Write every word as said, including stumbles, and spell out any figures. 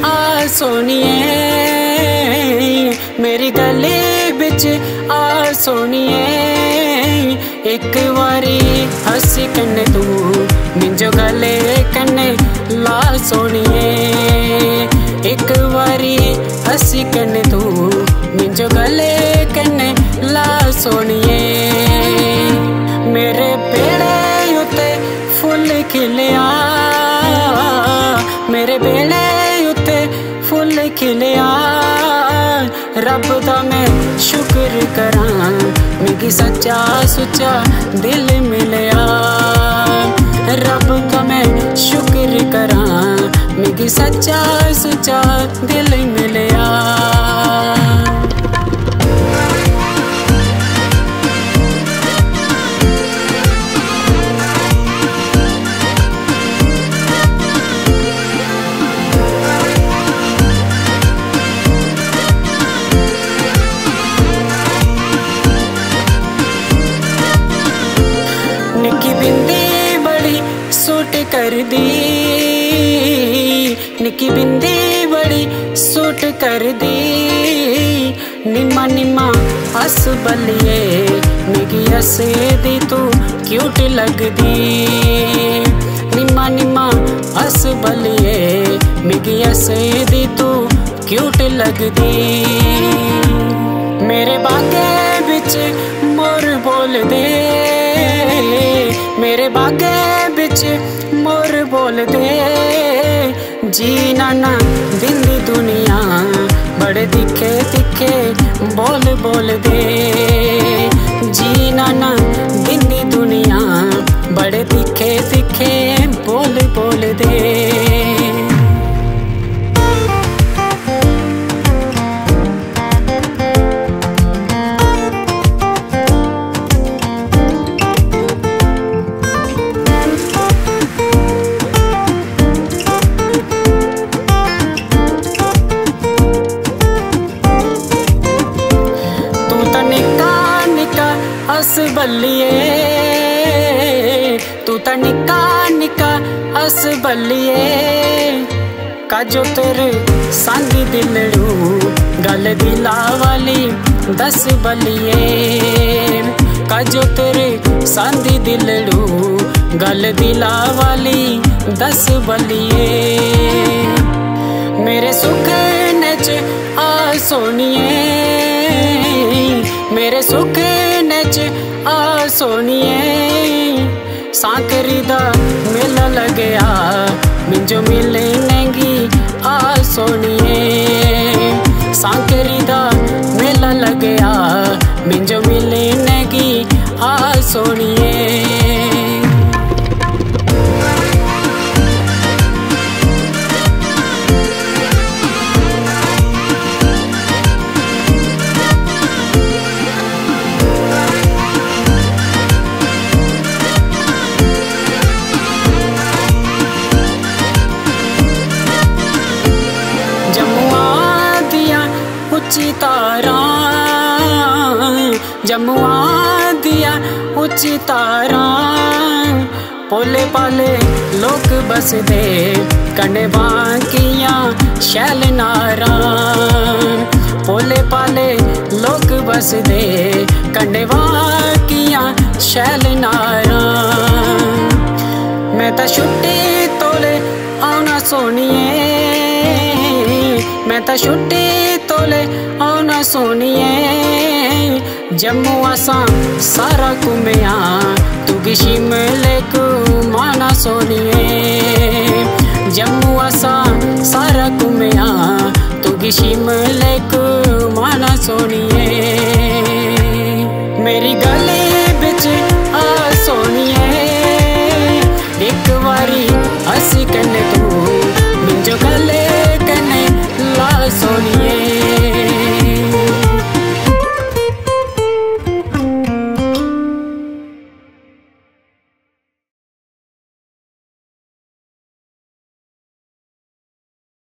आ सोनिए, मेरी गली बिच आ सोनिए, एक बारी हसी कन्ने तू मिंजो गले कन्ने ला सोनिए, एक बारी हसी कन्ने तू मिंजो गले कन्ने ला सोनिए। मेरे बेड़े उत्ते फुल खिलिया, मेरे बेड़े उत्ते फुल खिलिया, रब दा मैं शुक्र करां मिगी सच्चा सुच्चा दिल मिलिया, रब दा मैं शुक्र करां मिगी सच्चा सुच्चा दिल मिलिया। निक्की बिंदी बड़ी सूट कर दी, निक्की बिंदी बड़ी सूट कर दी, निम्मा निम्मा हस बलिए मिगी हसे दी तू क्यूट लगदी, निम्मा निम्मा हस बलिए मिगी हसे दी तू क्यूट लगदी। मेरे बागे बिच मोर बोल दे, मेरे बागे बिच मोर बोल दे, जी नाना दिंदी दुनिया बड़े दिखे दिखे बोल बोल दे, जी नाना दिंदी दुनिया बड़े दिखे दिखे बोल बोल दे। हस बलिए तू ता निक्का निक्का हस बलिए, काजो तेरे सांदी दिलड़ू गल दिला वाली दस बलिए, काजो तेरे सांदी दिलड़ू गल दिला वाली दस बलिए। मेरे सुख नच आ सोनिए, मेरे सुख नच आ सोनिए, सांकरी दा मेला लगया मिंजो मिलनेगी आ सोनिए, सांकरी दा मेला लगया मिंजो मिलनेगी आ सोनिए। उच्ची तारा जमुआ दिया उच्ची तारा, पोले पाले लोग बस दे कन्ने बांकियां शैल नारा, पोले पाले लोग बस दे कन्ने बांकियां शैल नारा। मैं ता छुट्टी तोले आना सोनिए, मैं ता छुट्टी तोले आना सोनिए, जम्मू असां सारा घूमिया तू भी शिमले घूमाना सोनिए, जम्मू असां सारा घूमिया तू भी शिमले घूमाना सोनिए।